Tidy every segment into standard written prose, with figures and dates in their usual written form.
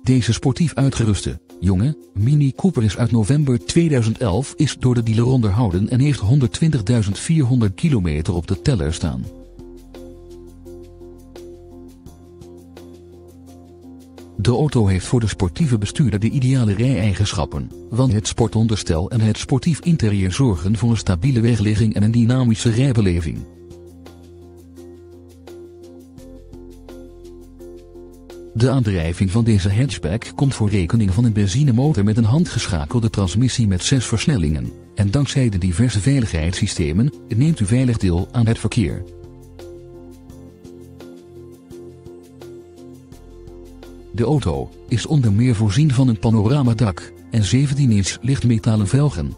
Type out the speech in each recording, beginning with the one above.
Deze sportief uitgeruste, jonge, Mini Cooper is uit november 2011 is door de dealer onderhouden en heeft 120.400 kilometer op de teller staan. De auto heeft voor de sportieve bestuurder de ideale rij-eigenschappen, want het sportonderstel en het sportief interieur zorgen voor een stabiele wegligging en een dynamische rijbeleving. De aandrijving van deze hatchback komt voor rekening van een benzinemotor met een handgeschakelde transmissie met 6 versnellingen, en dankzij de diverse veiligheidssystemen neemt u veilig deel aan het verkeer. De auto is onder meer voorzien van een panoramadak en 17-inch lichtmetalen velgen.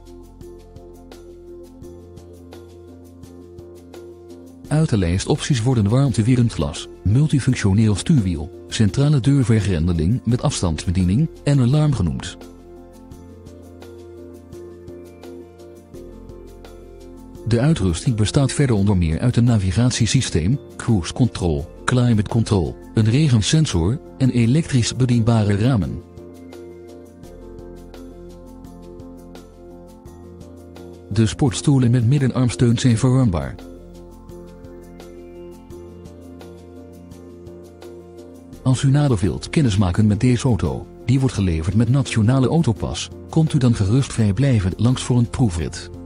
Uit de lijst opties worden warmtewerend glas, multifunctioneel stuurwiel, centrale deurvergrendeling met afstandsbediening en alarm genoemd. De uitrusting bestaat verder onder meer uit een navigatiesysteem, cruise control, climate control, een regensensor en elektrisch bedienbare ramen. De sportstoelen met middenarmsteun zijn verwarmbaar. Als u nader wilt kennismaken met deze auto, die wordt geleverd met Nationale Autopas, komt u dan gerust vrijblijvend langs voor een proefrit.